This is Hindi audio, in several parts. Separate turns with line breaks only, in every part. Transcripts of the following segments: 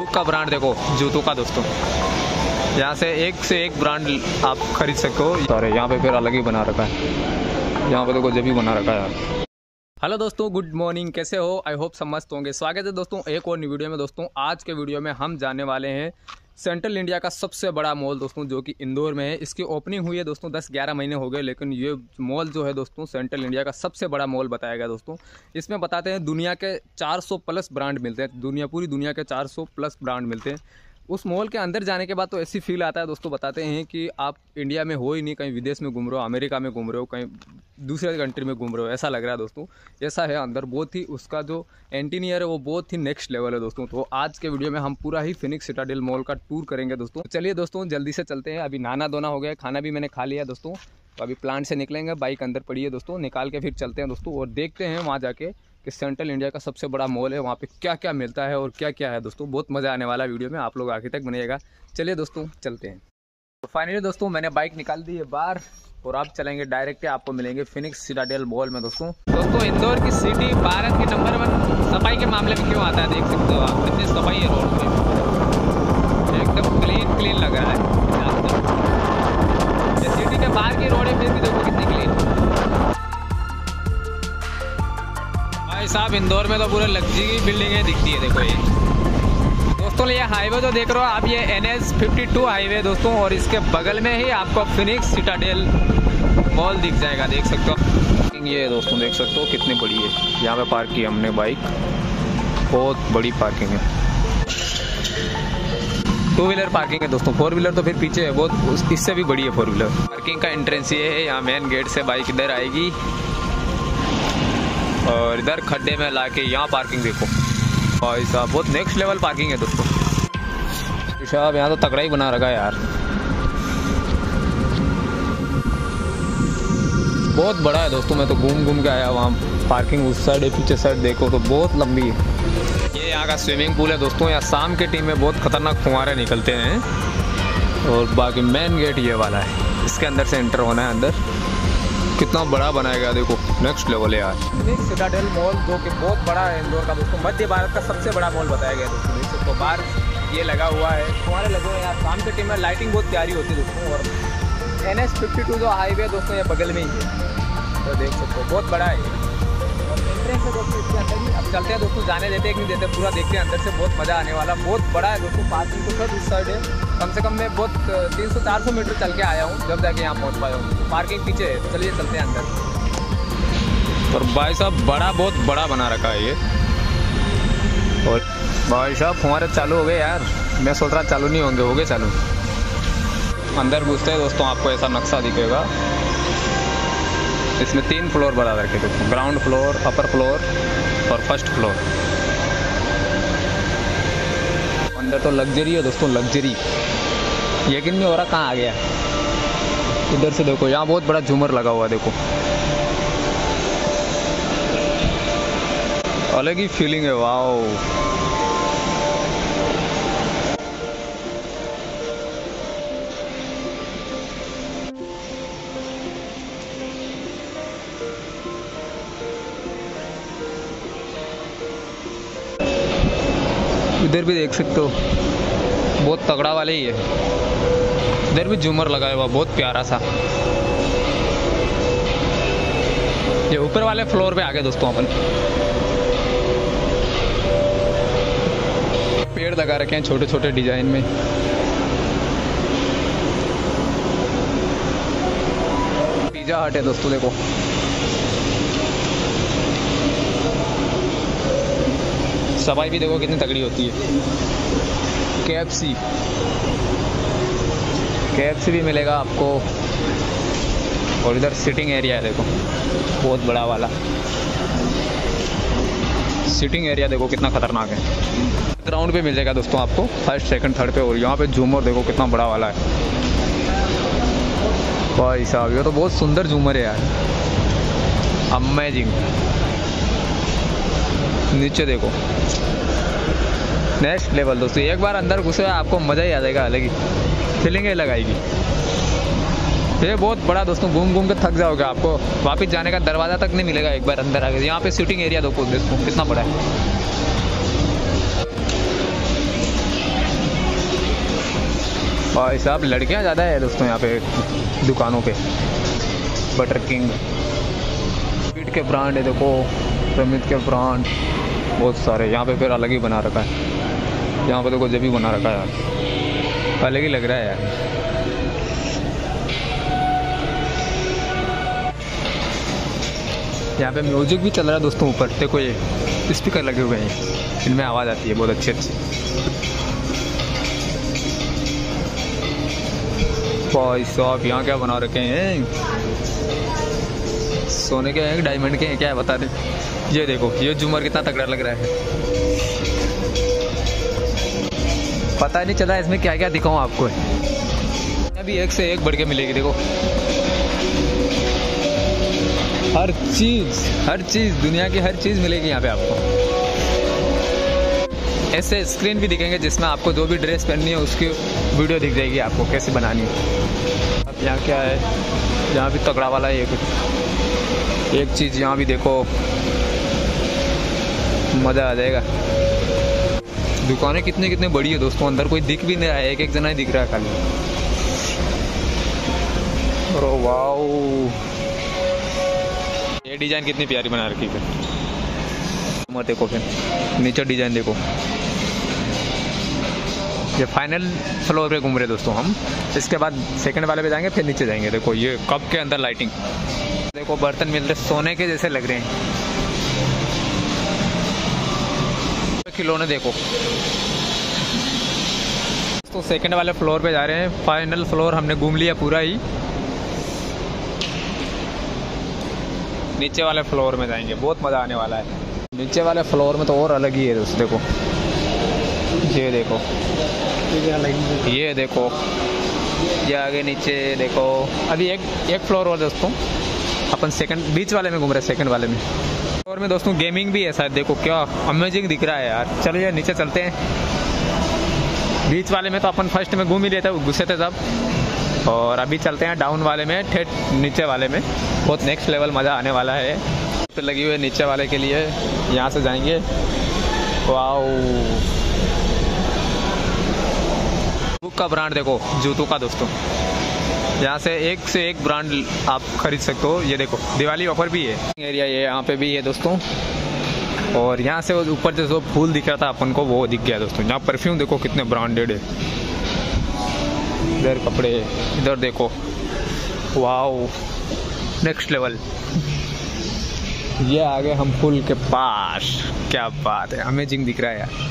खुद का ब्रांड देखो जूतों का दोस्तों, यहाँ से एक ब्रांड आप खरीद सकते हो। अरे यहाँ पे फिर अलग ही बना रखा है, यहाँ पे देखो जब भी बना रखा है यार। हेलो दोस्तों, गुड मॉर्निंग, कैसे हो? आई होप सब मस्त होंगे। स्वागत है दोस्तों एक और नई वीडियो में। दोस्तों आज के वीडियो में हम जाने वाले हैं सेंट्रल इंडिया का सबसे बड़ा मॉल दोस्तों, जो कि इंदौर में है। इसकी ओपनिंग हुई है दोस्तों 10-11 महीने हो गए, लेकिन ये मॉल जो है दोस्तों सेंट्रल इंडिया का सबसे बड़ा मॉल बताया गया दोस्तों। इसमें बताते हैं दुनिया के 400 प्लस ब्रांड मिलते हैं, पूरी दुनिया के 400 प्लस ब्रांड मिलते हैं। उस मॉल के अंदर जाने के बाद तो ऐसी फील आता है दोस्तों, बताते हैं कि आप इंडिया में हो ही नहीं, कहीं विदेश में घूम रहे हो, अमेरिका में घूम रहे हो, कहीं दूसरे कंट्री में घूम रहे हो, ऐसा लग रहा है दोस्तों। ऐसा है अंदर, बहुत ही उसका जो इंटीरियर है वो बहुत ही नेक्स्ट लेवल है दोस्तों। तो आज के वीडियो में हम पूरा ही फिनिक्स सिटाडेल मॉल का टूर करेंगे दोस्तों। चलिए दोस्तों जल्दी से चलते हैं। अभी नहाना धोना हो गया, खाना भी मैंने खा लिया दोस्तों, तो अभी प्लांट से निकलेंगे। बाइक अंदर पड़ी है दोस्तों, निकाल के फिर चलते हैं दोस्तों और देखते हैं वहाँ जाके कि सेंट्रल इंडिया का सबसे बड़ा मॉल है, वहाँ पे क्या क्या मिलता है और क्या क्या है दोस्तों। बहुत मज़ा आने वाला वीडियो में, आप लोग आखिर तक बनिएगा। चलिए दोस्तों चलते हैं। तो फाइनली दोस्तों मैंने बाइक निकाल दी है बाहर और आप चलेंगे डायरेक्ट, आपको मिलेंगे फिनिक्स सिटाडेल मॉल में दोस्तों। इंदौर की सिटी भारत की नंबर 1 सफाई के मामले में क्यों आता है, देख सकते हो आप कितनी सफाई है रोड पे, एकदम क्लीन लग रहा है। ये सिटी के बाहर की रोड है, फिर भी देखो कितनी क्लीन। भाई साहब इंदौर में तो पूरे लग्जरी बिल्डिंगें दिखती है। देखो ये दोस्तों, ये हाईवे जो देख रहे हो आप, ये NH52 हाईवे दोस्तों, और इसके बगल में ही आपको फिनिक्स सिटाडेल मॉल दिख जाएगा, देख सकते हो। ये दोस्तों देख सकते हो कितनी बड़ी है, यहाँ पे पार्क की हमने बाइक, बहुत बड़ी पार्किंग है। 2 व्हीलर पार्किंग है दोस्तों, 4 व्हीलर तो फिर पीछे है, बहुत इससे भी बड़ी है 4 व्हीलर पार्किंग का एंट्रेंस। ये है, यहाँ मेन गेट से बाइक इधर आएगी और इधर खड्डे में लाके यहाँ पार्किंग देखो भाई साहब, बहुत नेक्स्ट लेवल पार्किंग है दोस्तों। साहब यहाँ तो तगड़ा ही बना रखा है यार, बहुत बड़ा है दोस्तों। मैं तो घूम के आया वहाँ, पार्किंग उस साइड है, पीछे साइड देखो तो बहुत लंबी है। ये यहाँ का स्विमिंग पूल है दोस्तों, यहाँ शाम के टाइम में बहुत खतरनाक फुहारे निकलते हैं। और बाकी मेन गेट ये वाला है, इसके अंदर से एंटर होना है अंदर। कितना बड़ा बनाएगा देखो, नेक्स्ट लेवल है यार। फिनिक्स सिटाडेल मॉल जो कि बहुत बड़ा है इंदौर का दोस्तों, मध्य भारत का सबसे बड़ा मॉल बताया गया दोस्तों। देख सकते हो बाहर ये लगा हुआ है, फुहारे लगे हुए हैं यार। शाम के टाइम में लाइटिंग बहुत प्यारी होती है दोस्तों। और NH52 जो हाईवे दोस्तों ये बगल में ही है, तो देख सकते हो बहुत बड़ा है और एंट्रेंस है दोस्तों इसके अंदर ही। अब चलते हैं दोस्तों, जाने देते हैं कि नहीं देते, पूरा देखते हैं अंदर से, बहुत मज़ा आने वाला। बहुत बड़ा है दोस्तों, पार्किंग तो सब इस साइड है, कम से कम मैं बहुत 300-400 मीटर चल के आया हूँ, जब जाके यहाँ पहुँच पाया हूँ। पार्किंग पीछे है, चलिए चलते हैं अंदर। और भाई साहब बहुत बड़ा बना रखा है ये। और भाई साहब फुहारे चालू हो गए यार, मैं सोच रहा चालू नहीं होंगे, हो गए चालू। अंदर घुसते हैं दोस्तों, आपको ऐसा नक्शा दिखेगा। इसमें 3 फ्लोर बना रखे दोस्तों, ग्राउंड फ्लोर, अपर फ्लोर और फर्स्ट फ्लोर। अंदर तो लग्जरी है दोस्तों, लग्जरी। यकीन नहीं हो रहा कहाँ आ गया। इधर से देखो, यहाँ बहुत बड़ा झूमर लगा हुआ है देखो, अलग ही फीलिंग है। वाओ, इधर भी देख सकते हो, बहुत तगड़ा वाले ही है। इधर भी झूमर लगाया हुआ बहुत प्यारा सा। ये ऊपर वाले फ्लोर पे आ गए दोस्तों अपन। पेड़ लगा रखे हैं छोटे छोटे डिजाइन में। पिज्जा हट है दोस्तों, देखो सफाई भी देखो कितनी तगड़ी होती है। KFC भी मिलेगा आपको। और इधर सिटिंग एरिया है देखो, बहुत बड़ा वाला सिटिंग एरिया देखो, कितना खतरनाक है। ग्राउंड पे मिल जाएगा दोस्तों आपको, फर्स्ट सेकंड थर्ड पे। और यहाँ पे झूमर देखो कितना बड़ा वाला है भाई साहब, ये तो बहुत सुंदर झूमर है यार, अमेजिंग। नीचे देखो नेक्स्ट लेवल दोस्तों, एक बार अंदर घुसे आपको मज़ा ही आ जाएगा, अलग ही फीलिंग ही लगाएगी। ये बहुत बड़ा दोस्तों, घूम के थक जाओगे, आपको वापस जाने का दरवाज़ा तक नहीं मिलेगा एक बार अंदर आ गए। यहाँ पे सीटिंग एरिया देखो कितना बड़ा है। भाई साहब लड़कियां ज़्यादा है दोस्तों यहाँ पे दुकानों पे। बटर किंग, स्पीड के ब्रांड है देखो, प्रमित के ब्रांड बहुत सारे। यहाँ पे फिर अलग ही बना रखा है, यहाँ पे देखो जब भी बना रखा है यार, अलग ही लग रहा है यार। यहाँ पे म्यूजिक भी चल रहा है दोस्तों ऊपर, देखो ये स्पीकर लगे हुए हैं, इनमें आवाज़ आती है बहुत अच्छी अच्छी। भाई साहब यहाँ क्या बना रखे हैं, सोने के हैं डायमंड के हैं क्या है बता दें। ये देखो ये झूमर कितना तगड़ा लग रहा है, पता नहीं चला इसमें क्या क्या दिखाऊं आपको। अभी एक से एक बढ़ के मिलेगी देखो, हर चीज़ दुनिया की हर चीज़ मिलेगी यहाँ पे आपको। ऐसे स्क्रीन भी दिखेंगे जिसमें आपको जो भी ड्रेस पहननी है उसकी वीडियो दिख जाएगी आपको कैसे बनानी है। अब यहाँ क्या है, यहाँ भी तगड़ा वाला है एक चीज़, यहाँ भी देखो मज़ा आ जाएगा। दुकानें कितने बड़ी है दोस्तों, अंदर कोई दिख भी नहीं रहा है, एक जना ही दिख रहा है खाली। अरे वाओ, ये डिजाइन कितनी प्यारी बना रखी है। मत देखो फिर नीचे डिजाइन देखो, ये फाइनल फ्लोर पे घूम रहे दोस्तों हम। इसके बाद सेकंड वाले पे जाएंगे, फिर नीचे जाएंगे। देखो ये कप के अंदर लाइटिंग देखो, बर्तन मिल रहे सोने के जैसे लग रहे हैं, खिलौने देखो। तो सेकंड वाले फ्लोर पे जा रहे हैं, फाइनल फ्लोर हमने घूम लिया पूरा ही। नीचे वाले फ्लोर में जाएंगे, बहुत मज़ा आने वाला है। नीचे वाले फ्लोर में तो और अलग ही है दोस्त, देखो ये देखो, ये देखो, ये आगे नीचे देखो। अभी एक फ्लोर और दोस्तों, अपन सेकंड बीच वाले में घूम रहे हैं। सेकंड वाले में फ्लोर में दोस्तों गेमिंग भी है शायद, देखो क्या अमेजिंग दिख रहा है यार। चलिए नीचे चलते हैं। बीच वाले में तो अपन फर्स्ट में घूम ही लेते घुसे थे सब, और अभी चलते हैं डाउन वाले में, ठेठ नीचे वाले में। बहुत नेक्स्ट लेवल मज़ा आने वाला है। तो लगी हुई है नीचे वाले के लिए, यहाँ से जाएंगे। वाओ, बुक का ब्रांड देखो, जूतों का दोस्तों, यहाँ से एक ब्रांड आप खरीद सकते हो। ये देखो दिवाली ऑफर भी है। एरिया ये यहाँ पे भी है दोस्तों, और यहाँ से ऊपर जो फूल दिख रहा था अपन को वो दिख गया दोस्तों। यहाँ परफ्यूम देखो कितने ब्रांडेड है, इधर कपड़े, इधर देखो, वाओ नेक्स्ट लेवल। ये आगे हम पुल के पास, क्या बात है, अमेजिंग दिख रहा है यार।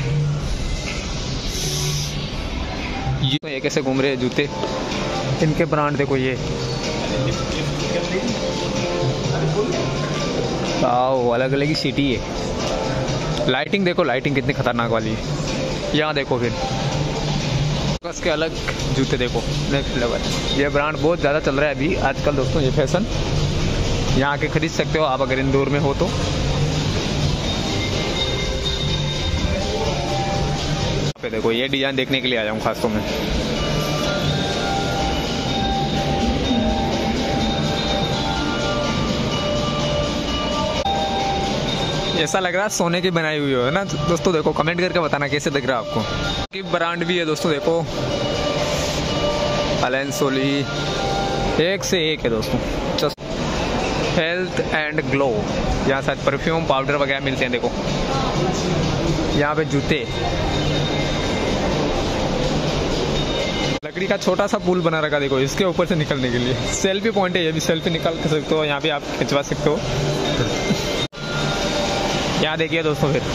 ये तो कैसे घूम रहे हैं जूते, इनके ब्रांड देखो ये, आओ अलग अलग ही सिटी है। लाइटिंग देखो, लाइटिंग कितनी खतरनाक वाली है। यहाँ देखो फिर के अलग जूते देखो, नेक्स्ट लेवल। ये ब्रांड बहुत ज़्यादा चल रहा है अभी आजकल दोस्तों, ये फैशन। यहाँ आके खरीद सकते हो आप अगर इंदौर में हो तो। पे देखो ये डिजाइन देखने के लिए आया हूँ खास तो मैं। ऐसा लग रहा है सोने की बनाई हुई है ना दोस्तों। देखो कमेंट करके बताना कैसे दिख रहा है आपको। की ब्रांड भी है दोस्तों, देखो अलेन सोली, एक से एक है दोस्तों। हेल्थ एंड ग्लो, यहाँ शायद परफ्यूम पाउडर वगैरह मिलते हैं। देखो यहाँ पे जूते, लकड़ी का छोटा सा पुल बना रखा देखो, इसके ऊपर से निकलने के लिए। सेल्फी पॉइंट है, ये भी सेल्फी निकाल सकते हो, यहाँ पे आप खिंचवा सकते हो। यहाँ देखिए दोस्तों फिर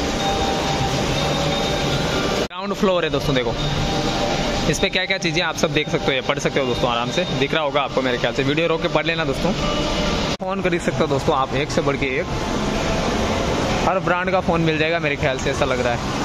ग्राउंड फ्लोर है दोस्तों, देखो इस पे क्या क्या चीज़ें आप सब देख सकते हो, पढ़ सकते हो दोस्तों, आराम से दिख रहा होगा आपको मेरे ख्याल से। वीडियो रोक के पढ़ लेना दोस्तों। फ़ोन खरीद सकते हो दोस्तों आप, एक से बढ़ के एक, हर ब्रांड का फ़ोन मिल जाएगा मेरे ख्याल से, ऐसा लग रहा है।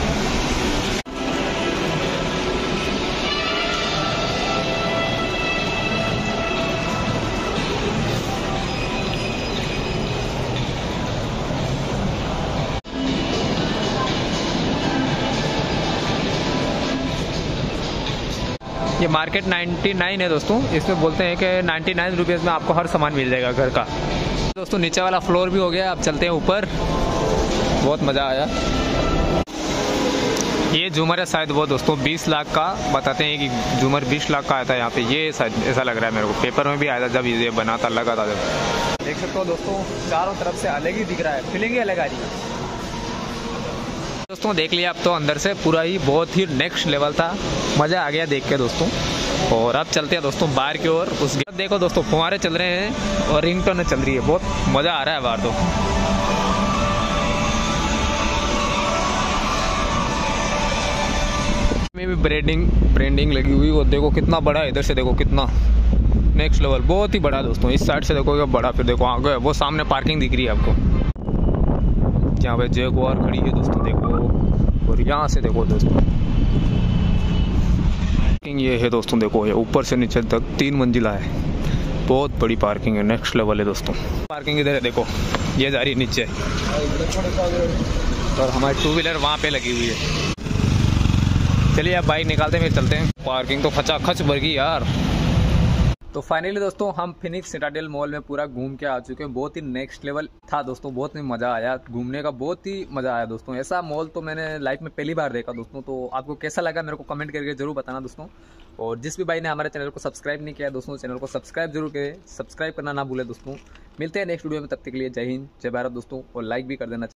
ये मार्केट 99 है दोस्तों, इसमें बोलते हैं कि 99 रुपीज़ में आपको हर सामान मिल जाएगा घर का। दोस्तों नीचे वाला फ्लोर भी हो गया, अब चलते हैं ऊपर। बहुत मज़ा आया। ये झूमर है शायद वो दोस्तों 20 लाख का बताते हैं कि झूमर 20 लाख का आया था यहाँ पे। ये शायद ऐसा लग रहा है मेरे को, पेपर में भी आया था जब ये बना था, लगा था जब। देख सकते हो दोस्तों चारों तरफ से अलग ही दिख रहा है, फीलिंग ही अलग आ रही है दोस्तों। देख लिया अब तो अंदर से पूरा ही बहुत ही नेक्स्ट लेवल था, मज़ा आ गया देख के दोस्तों। और अब चलते हैं दोस्तों बाहर की ओर। उस देखो दोस्तों फुहारे चल रहे हैं और रिंगटोन चल रही है, बहुत मज़ा आ रहा है बाहर तो। में भी ब्रांडिंग लगी हुई, और देखो कितना बड़ा है, इधर से देखो कितना नेक्स्ट लेवल, बहुत ही बड़ा दोस्तों। इस साइड से देखो बड़ा, फिर देखो आगे वो सामने पार्किंग दिख रही है आपको, यहाँ पे जैगुआर खड़ी है दोस्तों देखो। और यहाँ से देखो दोस्तों पार्किंग ये है दोस्तों, देखो ये ऊपर से नीचे तक 3 मंजिला है, बहुत बड़ी पार्किंग है, नेक्स्ट लेवल है दोस्तों। पार्किंग इधर है देखो, ये जा रही है नीचे, और हमारी 2 व्हीलर वहाँ पे लगी हुई है। चलिए अब बाइक निकालते फिर चलते हैं। पार्किंग तो खचाखच भर गई यार। तो फाइनली दोस्तों हम फिनिक्स सिटाडेल मॉल में पूरा घूम के आ चुके हैं। बहुत ही नेक्स्ट लेवल था दोस्तों, बहुत ही मज़ा आया घूमने का, बहुत ही मज़ा आया दोस्तों। ऐसा मॉल तो मैंने लाइफ में पहली बार देखा दोस्तों। तो आपको कैसा लगा मेरे को कमेंट करके जरूर बताना दोस्तों। और जिस भी भाई ने हमारे चैनल को सब्सक्राइब नहीं किया दोस्तों, चैनल को सब्सक्राइब जरूर करें, सब्सक्राइब करना ना भूलें दोस्तों। मिलते हैं नेक्स्ट वीडियो में, तब तक के लिए जय हिंद जय भारत दोस्तों, और लाइक भी कर देना।